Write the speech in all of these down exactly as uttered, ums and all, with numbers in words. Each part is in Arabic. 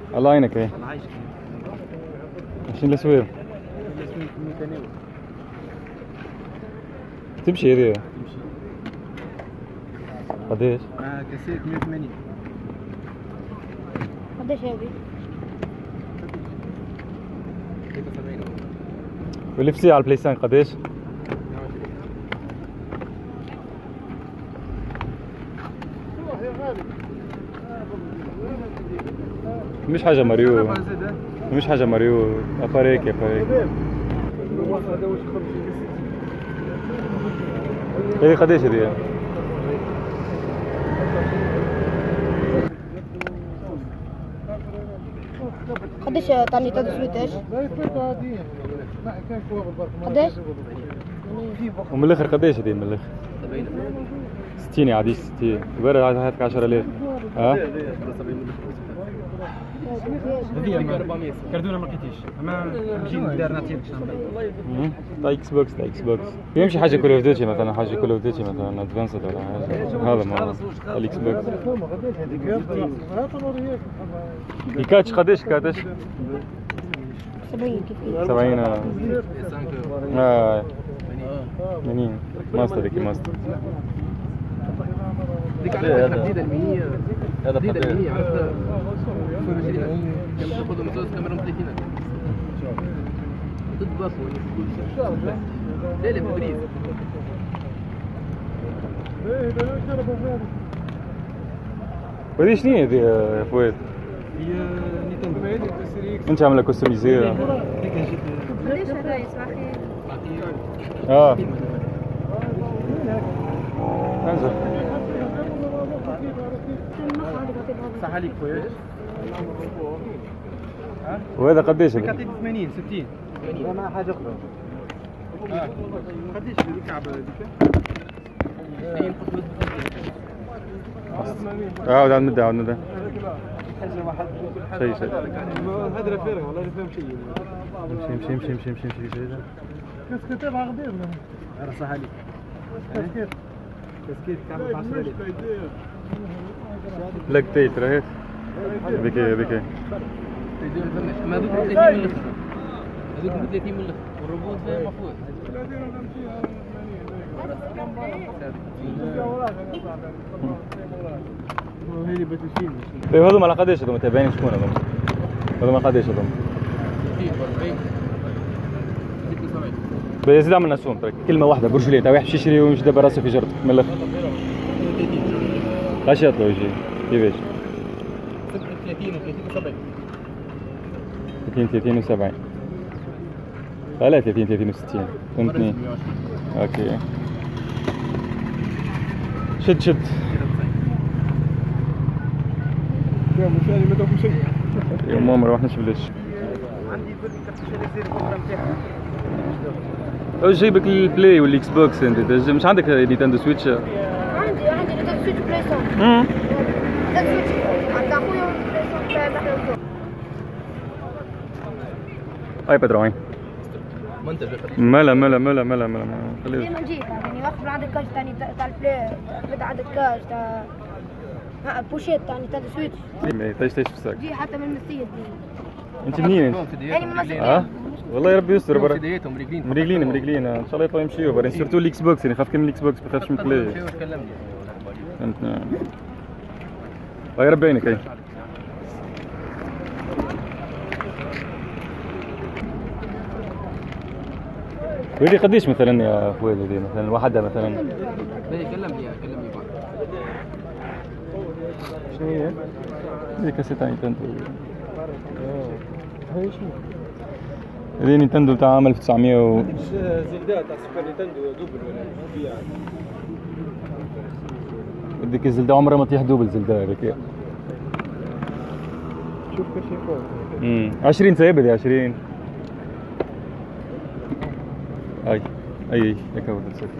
الله يعينك. ايه الله يعيشك. عشرين لسوير تمشي هذي؟ تمشي. قديش؟ مع كاسيت مية وثمانين. قديش هذه؟ ثلاثة وسبعين. واللي في على البلاي ستيشن قديش؟ مش حاجة ماريو، مش حاجة ماريو، افاريك افاريك. هذه قديش هذه؟ قديش تعني تدرس ايش؟ قديش؟ ومن الاخر قديش هذه من الاخر؟ ستين عادي ستين، يبرر هاتك عشرة آلاف. ها؟ هذه كاردونا ما لقيتيش، اما نجي ندير ناتيف تاع اكس بوكس تاع اكس بوكس. يمشي حاجة كول اوف ديوتي مثلا، حاجة كول اوف ديوتي مثلا ادفانسد ولا حاجة. هذا ما الاكس بوكس. الكاتش قديش كاتش؟ سبعين كيف؟ سبعين. اه ثمانين ماستر ذيك ماستر. ديك على جديدة المينية. هذا جديدة المينية عرفتها. كم تاخذ مسوس كاميرا ثلاثين. تطبخ ولا لا لا ببريد. وهذه شنو هي يا فؤاد؟ هي نينتندو. انت عامله كوستميزيه. ليش هذا يسمحي؟ اه انزل. صح عليك فؤاد. وهذا قديش هذا؟ كاتب ثمانين ستين. لا ما حاجة أخرى. آه. قديش الكعبة هذيك؟ عاود عاود نبدا عاود نبدا. شيء شيء. هذا فارغ والله ما فهم شيء. امشي امشي امشي امشي امشي شيء. كاسكيت تبع غدير. أنا صح عليك. كاسكيت. كاسكيت كعبة عشرة آلاف. لك تيت راهي. هذيك هذيك. ما هذوك ثلاثين من الاخر. هذوك ثلاثين من الاخر والروبوت فيها مفروض. هذه بتشيل. طيب هذوما على قديش هذوما تابعين شكون هذوما؟ هذوما قديش هذوما؟ بيزيد عملنا سوم ترك كلمة واحدة برجلين تاع واحد يمشي يشري ويمشي دابا راسه في جرتك من الاخر. اش يطلعوا يجي؟ كيفاش؟ ثلاثين و سبعين. ثلاثين ثلاثين وسبعين. لا ثلاثين ثلاثين وستين. فهمتني؟ اوكي. شد شد. يا مشاري ما دوك شيء. يوم ما روحناش بلاش. عندي برك كرت شري البروجرام تاعها. واش جايبك البلاي والاكس بوكس انت؟ مش عندك نينتندو سويتش؟ عندي عندي نينتندو سويتش بلاي ستيشن. امم نينتندو سويتش عند اخويا بلاي ستيشن تاع محل. ايباد راهي. منتج ملا ملا ملا ملا ملا خليه. ديما نجيب يعني وقت ما عندك كاش ثاني تاع البلاي، بدا عندك كاش تاع بوشيت تاع نينتندو سويتش. تايش تايش في الساق. جي حتى من المسيد دي. انت منين انت؟ يعني من مسيد. اه والله يا ربي يستر برا. مريقلين مريقلين مريقلين ان شاء الله يطلعوا يمشيوا برا سيرتو الاكس بوكس يعني خاف كان من الاكس بوكس ما خافش من البلاي. فهمتني. الله يربي عينك. اي ويلي قديش مثلا يا فؤاد هذه مثلا وحدها مثلا؟ لا كلمني كلمني بعد. شنو هي؟ هذه كاسيت نينتندو. هاي شنو؟ هذه نينتندو تاع عام ألف وتسعمية و زلدا تاع سوبر نينتندو دوبل ولا بيع. هذيك الزلدة عمرها ما تطيح دوبل زلدة هذيك. شوف كل شيء فوق. امم عشرين ثابت يا عشرين. اي اي هيك هو السيف.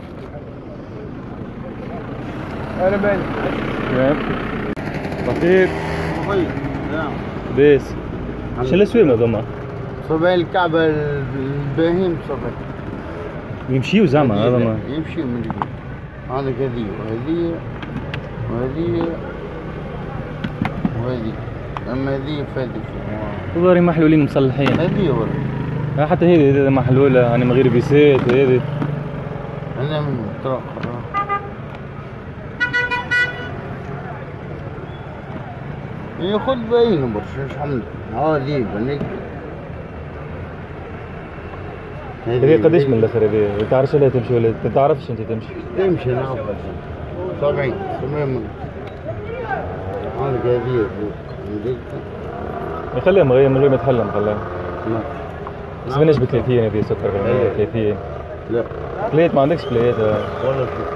انا مالي. ياك بخير. طيب نعم. بيس شو الاسويم هذوما؟ صبي الكعبة البهيم صبي. يمشيوا زعما هذا ما يمشيوا من الجنب. عندك هذه وهذه وهذه وهذه اما هذه فادك. وظهري محلولين مصلحين. هذه ولا حتى هذه هذه محلولة أنا من غير بيسات وهذه. انا من طرق. ياخذ باين برشا شحال هذه بنيك. هذه قداش من الاخر هذه؟ ما تعرفش ولا تمشي ولا ما تعرفش انت تمشي؟ تمشي نعرف سبعين تمام. هذيك هذه خليها من غير من غير ما تحلم خليها. لا بس ماناش ب ثلاثين هذه سكر بالمية ثلاثين. لا بليت ما عندكش بليت ولا شيء.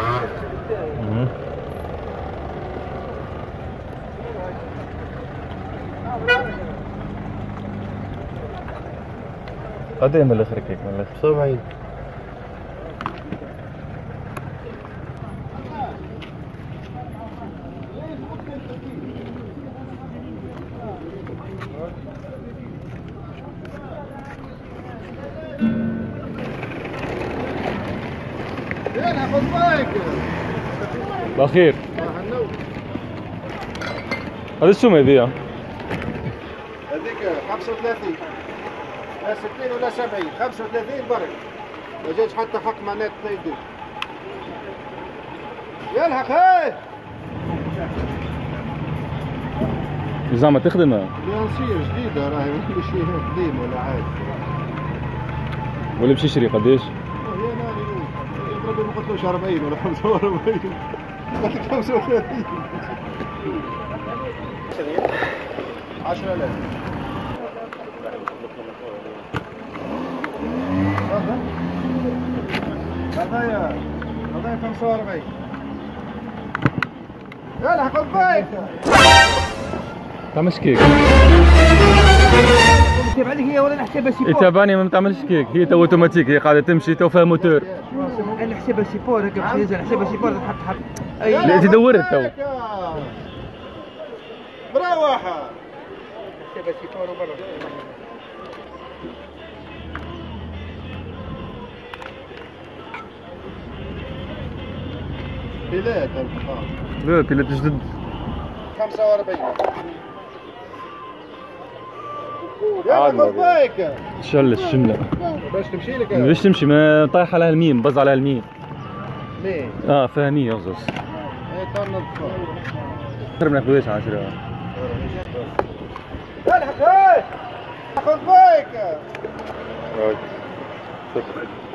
قداش من الاخر كيك من الاخر؟ سبعين. يلا خذ بالك. باخير. هذا شو هذيا؟ هذيك خمسة وثلاثين. لا ستين ولا سبعين. خمسة وثلاثين برك. ما جاتش حتى حق معنات طيب. يلا خير. زعما تخدمها؟ لانسير جديدة راهي مش قديم ولا عادي. ولا باش يشري قداش؟ يا ناري يضرب ما قلتلوش أربعين ولا خمسة وأربعين. قلت لك خمسة وثلاثين. عشرة آلاف. هذايا هذايا خمسة وأربعين. يلا خذ بالك. تعملش كيك. كيف عليك هي ولا نحسبها سيبور؟ يتابعني ما تعملش كيك، هي تو اوتوماتيك، هي قاعده تمشي تو فيها موتور. انا نحسبها سيبور هكا باش ينزل نحسبها سيبور تحط حط. لا انت دورت تو. مروحة. نحسبها سيبور وبرا. بلاد لا بيلات جدد. خمسة وأربعين. يلا خذ بالك. شل الشمله باش تمشي لك. باش تمشي ما طايح على الميم بز على الميم. ليه؟ اه فيها مية غزوز. اي طن خير ما ناخذوش عشرة. يلا خذ خذ بالك. شكرا.